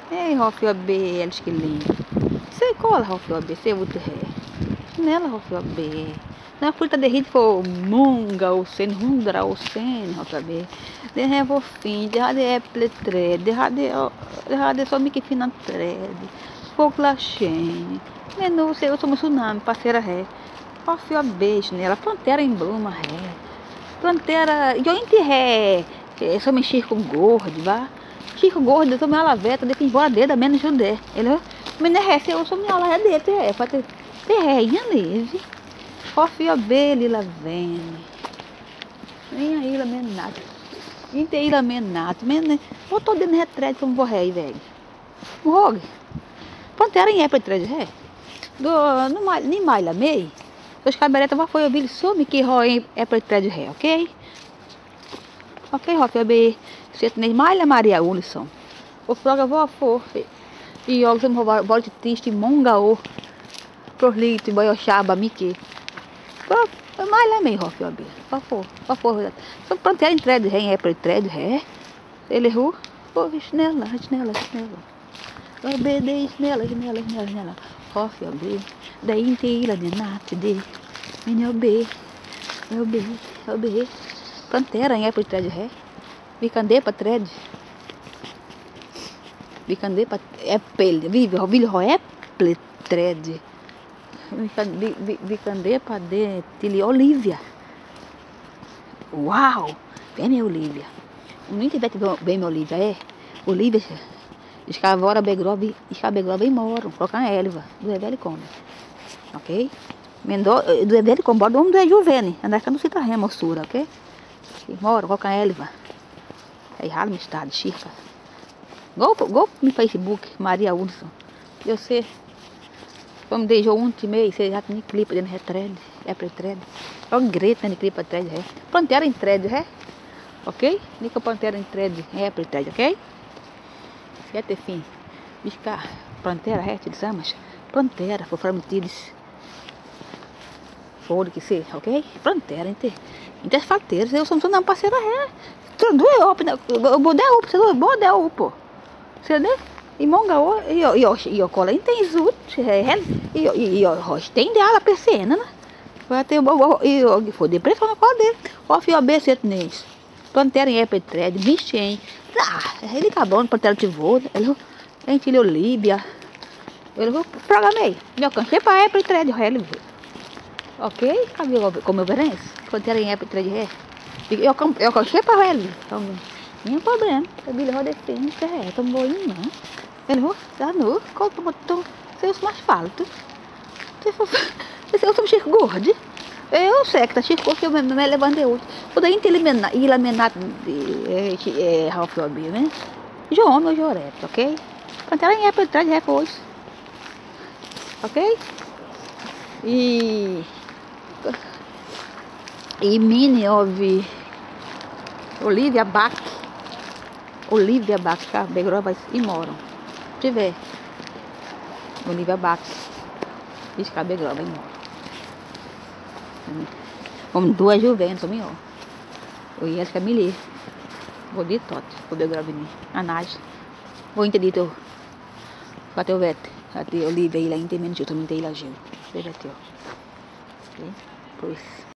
Ei, Rofio B, eles que lindo. Sei cola, Rofio B, sei o terré. Nela, Rofio B. Na fruta de rito for munga, o sen, hundra, o sen, Rofio B. De revofim, de rade epletre, de rade só que fina trede. Foclachen. Menu, sei, eu sou tsunami, parceira ré. Rofio B, nela, plantera em bluma ré. Plantera, eu enterré. Só mexer com gordo, vá. Chico gordo, eu tô minha laveta, deixa embora dele, menos judé. Ele, mas não é eu sou minha laveta dele, pra ter terrinha neve. Rofio B, lila vene. Vem aí, la menato. Inte la menato, men, botou dentro de retrete como vou rei, velho. Morre. Pantera em época de três ré. Nem mais la mei. Os caberetas vão foi ouvir some que roi época de três ré, ok? Ok, Rofio B. Você nem mais la Maria Ulison. O floga vou for. E eu som volte triste mongao. Proslito, boiochaba, miki. Mais lá meio, Rofio B. Por favor. Só plantear em thread, em Apple thread, é. Ele errou. Pô, chinela. BD, chinela. Rofio B. Daí inteira de nate de. Menino B. Meu B. Pantera em Apple thread, é. Bicandê pra thread. Bicandê pra Apple. Vive Apple thread. Bicandê pra de Tili Olivia. Uau! Vem, Olivia. Não tivesse bem, Olivia, é? Olivia, escavora begrove, bem moro. Colocar na Elva, do Evelho Come. Ok? Do Evelho Come, bora do Juvene. Andar cá no Cita Rema, moçura, ok? Moro, colocar na Elva. Aí, ralo me estado, xirca. Go no Facebook, Maria Hudson. Eu sei. Como deixou mês, você já tem clipe dentro de thread, é para thread. É um grito de clipe thread, é. Pantera em thread, é. Ok? Nica pantera em thread, é para thread, ok? Já ter fim. Bisca pantera, é, te desamas. Pantera, for formitides. For que ser, ok? Pantera, inte falteiros, eu sou uma parceira, é. Tudo é opo, eu vou dar opo, você vou dar opo. Você né? E mongao, e cola tem zut, e rocha tem dela percena, né? Vai ter e foi depressão na cola dele. Ó, fio B setnês. Pantera em epitred, mexem. Ele tá bom, pantera de voo, ele entilha Olívia. Ele vou programei. Meu cansei para epitred, ele ok? Cabelo como eu verei? Pantera em epitred, eu cansei para ele. Então, nenhum problema. Eu vi ele rodar assim, é, tão boinho, não. Ele já no corpo botou seus mais faltos. Eu sou Chico gordo. Eu sei que tá Chico que eu me levantei hoje. Tudo aí tem laminado de Ralph B, né? João, meu Joreto, ok? Pantera em época de trás de repouso. Ok? E mini ouve Olivia Bach, tá? Begrova e moram. Tiver Olivia Bach, escabe grova e moram. Como duas juventus, meu. O Ias Camille, vou de tot, vou de grava em Anás. Vou entender teu, bateu vete, até Olivia e lá entendendo que eu também tenho lá gelo. Veja teu, ok? Pois.